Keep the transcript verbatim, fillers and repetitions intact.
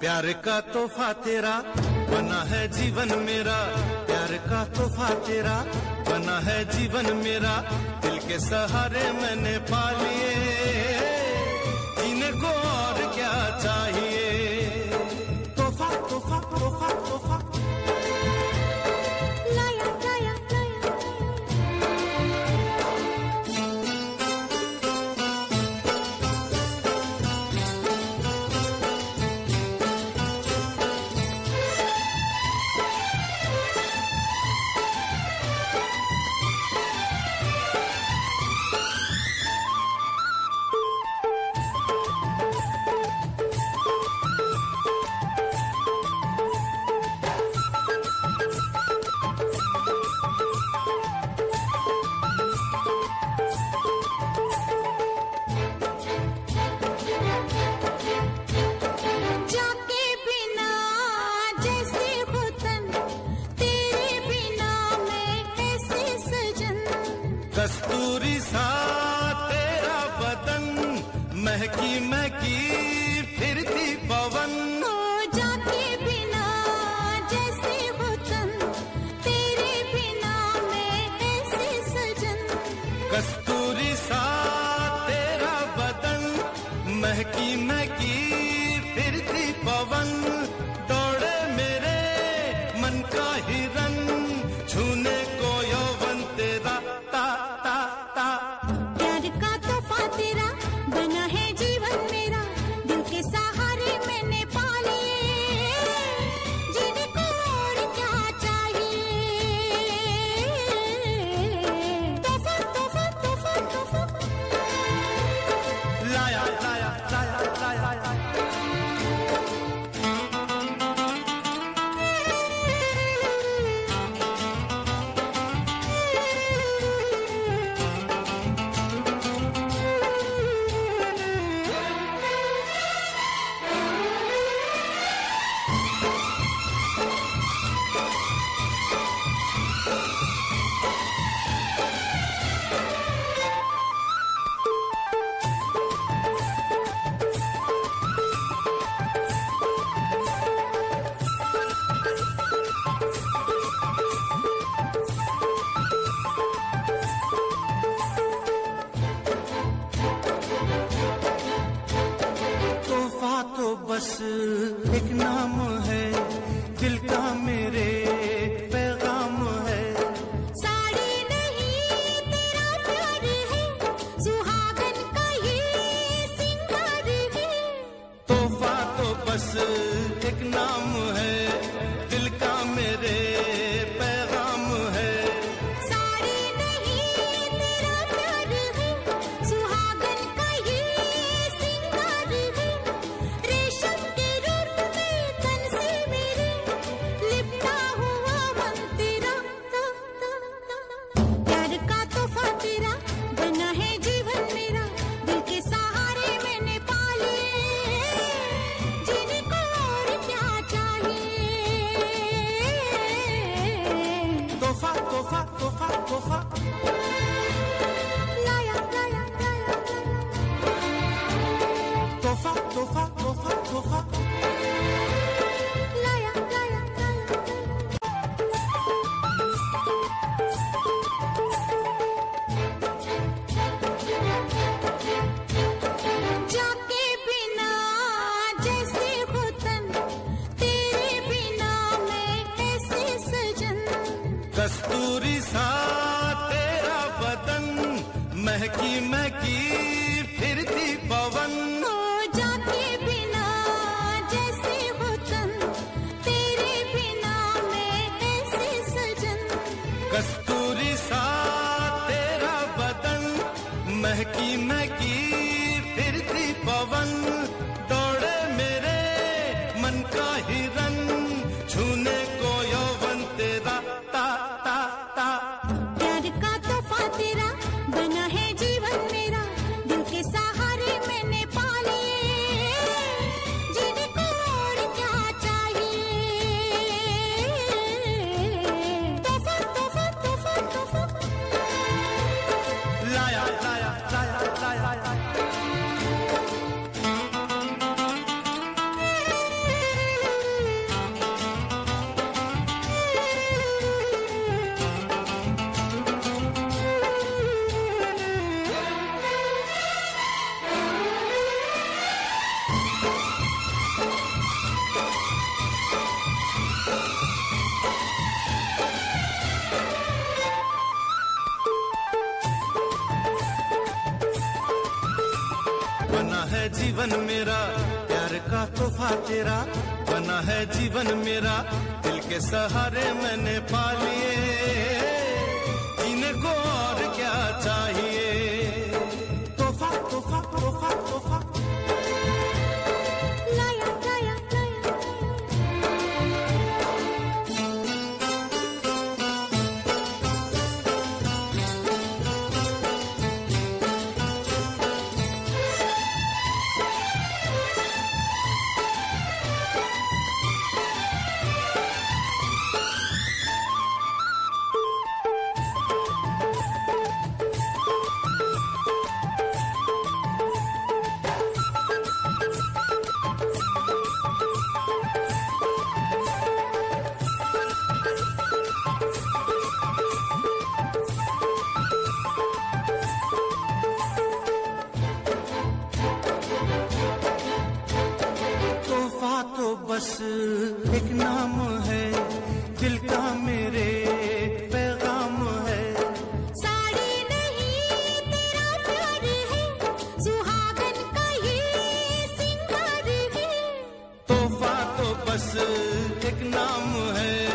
प्यार का तोहफा तेरा बना है जीवन मेरा, प्यार का तोहफा तेरा बना है जीवन मेरा, दिल के सहारे मैंने पा लिए, जीने को और क्या चाहिए। तोहफा तोहफा तोहफा तोहफा लाया लाया लाया कस्तूरी सा तेरा बदन, महकी महकी फिरती पवन, हो जाके बिना जैसे वतन, तेरे बिना मैं ऐसे सजन। कस्तूरी सा तेरा बदन, महकी महकी फिरती पवन, दौड़े मेरे मन का हिरन, छूने को यौवन तेरा ता ता ता। प्यार का तोहफा तेरा बना है जीवन मेरा, दिल के सहारे मैंने पा लिए, जीने को और क्या चाहिए। तोहफा तोहफा तोहफा तोहफा लाया लाया लाया लाया बस एक नाम है, दिल का मेरे पैगाम है। साड़ी नहीं तेरा प्यार है, सुहागन का ये सिंगार है। तोहफा तो बस एक नाम है, दिल का मेरे पैगाम है। साड़ी नहीं तेरा प्यार है, सुहागन का ये सिंगार है। रेशम के रूप में तन से मेरे लिपटा हुआ मन तेरा, ता, ता, ता। प्यार का तोहफा तेरा बना है जीवन मेरा, दिल के सहारे मैंने पा लिए, जीने को और क्या चाहिए। तोहफा तोहफा तोहफा तोहफा लाया लाया लाया तोहफा तोहफा तोहफा तोहफा लाया लाया लाया। जाके बिना जैसे वतन, तेरे बिना मैं ऐसे सजन। कस्तूरी सा तेरा बदन, महकी महकी फिरती पवन, हो जाके बिना जैसे वतन, तेरे बिना मैं ऐसे सजन। कस्तूरी सा तेरा बदन, महकी महकी फिरती पवन, दौड़े मेरे मन का हिरन, छूने को यौवन तेरा ता ता ता। प्यार का तोहफा तेरा बना है जीवन मेरा, दिल जीवन मेरा, प्यार का तोहफा तेरा बना है जीवन मेरा, दिल के सहारे मैंने पा लिए, जीने को और क्या चाहिए। तोहफा तोहफा तोहफा तोहफा लाया लाया लाया बस एक नाम है, दिल का मेरे पैगाम है। साड़ी नहीं तेरा प्यार है, सुहागन का ये सिंगार है। तोहफा तो बस एक नाम है,